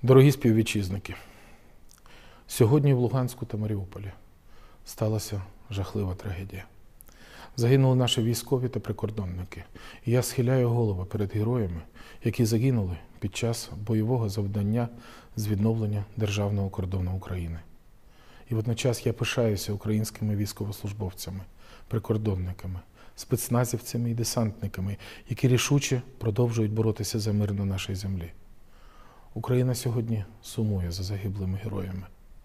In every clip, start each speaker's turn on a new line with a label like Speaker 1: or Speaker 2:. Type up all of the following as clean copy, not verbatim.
Speaker 1: Дорогі співвітчизники, сьогодні в Луганську та Маріуполі сталася жахлива трагедія. Загинули наші військові та прикордонники. І я схиляю голову перед героями, які загинули під час бойового завдання з відновлення державного кордону України. І водночас я пишаюся українськими військовослужбовцями, прикордонниками, спецназівцями і десантниками, які рішуче продовжують боротися за мир на нашій землі. Україна сьогодні сумує за загиблими героями.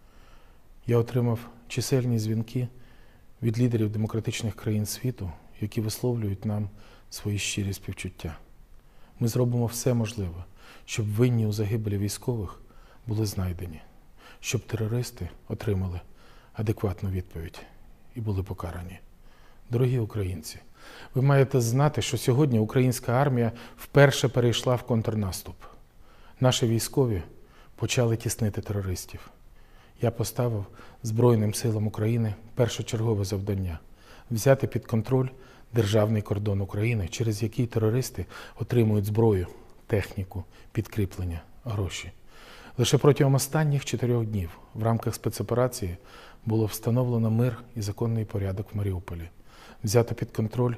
Speaker 1: Я отримав чисельні дзвінки від лідерів демократичних країн світу, які висловлюють нам свої щирі співчуття. Ми зробимо все можливе, щоб винні у загибелі військових були знайдені, щоб терористи отримали адекватну відповідь і були покарані. Дорогі українці, ви маєте знати, що сьогодні українська армія вперше перейшла в контрнаступ. Наші військові почали тіснити терористів. Я поставив Збройним силам України першочергове завдання – взяти під контроль державний кордон України, через який терористи отримують зброю, техніку, підкріплення, гроші. Лише протягом останніх 4 днів в рамках спецоперації було встановлено мир і законний порядок в Маріуполі. Взято під контроль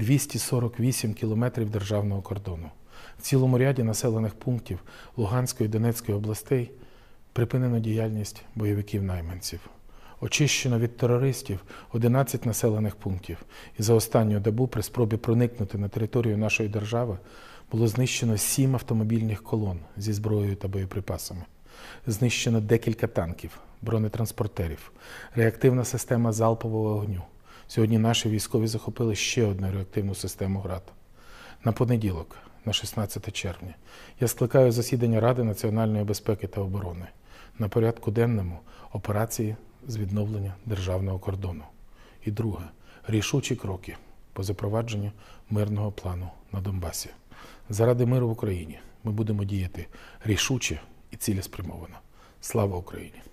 Speaker 1: 248 кілометрів державного кордону. В цілому ряді населених пунктів Луганської і Донецької областей припинено діяльність бойовиків-найманців. Очищено від терористів 11 населених пунктів. І за останню добу при спробі проникнути на територію нашої держави було знищено 7 автомобільних колон зі зброєю та боєприпасами. Знищено декілька танків, бронетранспортерів, реактивна система залпового вогню. Сьогодні наші військові захопили ще одну реактивну систему «Град». На понеділок, на 16 червня, я скликаю засідання Ради національної безпеки та оборони. На порядку денному операції з відновлення державного кордону. І друге – рішучі кроки по запровадженню мирного плану на Донбасі. Заради миру в Україні ми будемо діяти рішуче і цілеспрямовано. Слава Україні!